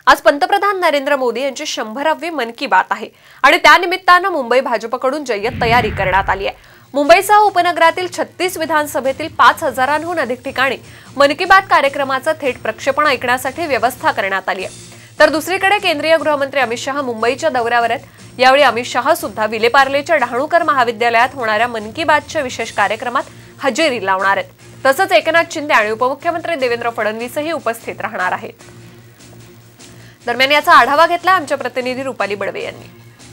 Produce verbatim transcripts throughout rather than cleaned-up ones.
आज पंतप्रधान नरेंद्र मोदी यांची शंभरावी मन की बात आहे आणि त्यानिमित्तानं मुंबई भाजपकडून जय्यत तयारी करण्यात आली आहे। मुंबईसह उपनगरातील छत्तीस विधानसभेतील पाच हजारांहून अधिक ठिकाणी मन की बात कार्यक्रमाचं थेट प्रक्षेपण ऐकण्यासाठी व्यवस्था करण्यात आली आहे। तर दुसरीकडे केंद्रीय गृहमंत्री अमित शहा मुंबईच्या दौऱ्यावर आहेत। यावेळी अमित शहा सुद्धा विलेपार्लेच्या डहाणूकर महाविद्यालयात होणाऱ्या मन की बातच्या विशेष कार्यक्रमात हजेरी लावणार आहेत। तसंच एकनाथ शिंदे आणि उपमुख्यमंत्री देवेंद्र फडणवीसही उपस्थित राहणार आहेत। दरम्यान याचा आढावा घेतला आमच्या प्रतिनिधी रुपाली बडवे यांनी।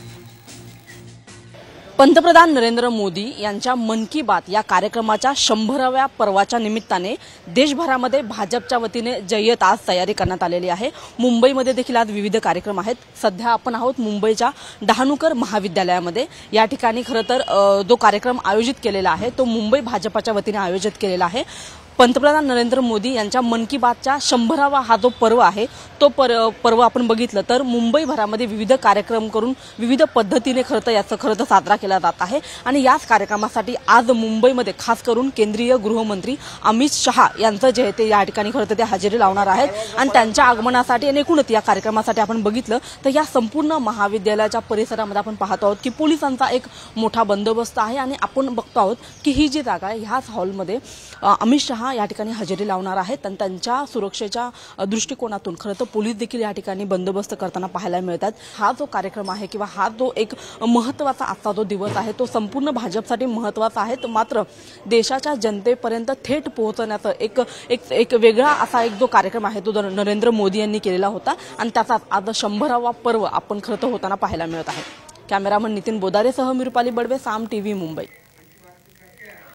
पंतप्रधान नरेंद्र मोदी यांच्या मन की बात या कार्यक्रमाच्या शंभराव्या पर्वाच्या निमित्ताने देशभरामध्ये भाजपच्या वतीने जय्यत आज तयारी करण्यात आलेली आहे। मुंबईमध्ये देखील आज विविध कार्यक्रम आहेत। सध्या आपण आहोत मुंबईच्या डहाणूकर महाविद्यालयामध्ये। या ठिकाणी खरं तर जो कार्यक्रम आयोजित केलेला आहे तो मुंबई भाजपच्या वतीने आयोजित केलेला आहे। पंतप्रधान नरेंद्र मोदी यांच्या मन की बातच्या शंभरावा हा जो पर्व आहे तो पर्व आपण बघितलं तर मुंबईभरामध्ये विविध कार्यक्रम करून विविध पद्धतीने खरं तर याचं खरं तर साजरा केला जात आहे। आणि याच कार्यक्रमासाठी आज मुंबईमध्ये खास करून केंद्रीय गृहमंत्री अमित शहा यांचं जे ते या ठिकाणी खरं तर ते हजेरी लावणार आहेत आणि त्यांच्या आगमनासाठी आणि एकूणच या कार्यक्रमासाठी आपण बघितलं तर या संपूर्ण महाविद्यालयाच्या परिसरामध्ये आपण पाहतो आहोत की पोलिसांचा एक मोठा बंदोबस्त आहे आणि आपण बघतो आहोत की ही जी जागा आहे ह्याच हॉलमध्ये अमित शहा या ठिकाणी हजेरी लावणार आहेत आणि त्यांच्या सुरक्षेच्या दृष्टिकोनातून खरं तर पोलीस देखील या ठिकाणी बंदोबस्त करताना पाहायला मिळतात। हा जो कार्यक्रम आहे किंवा हा जो एक महत्त्वाचा आजचा जो दिवस आहे तो संपूर्ण भाजपसाठी महत्त्वाचा आहे। मात्र देशाच्या जनतेपर्यंत थेट पोहोचण्याचा एक एक एक वेगळा असा एक जो कार्यक्रम आहे तो नरेंद्र मोदी यांनी केलेला होता आणि त्याचा आज शंभरावा पर्व आपण खरं तर होताना पाहायला मिळत आहे। कॅमेरामन नितीन बोदारेसह मी रुपाली बडवे, साम टीव्ही मुंबई।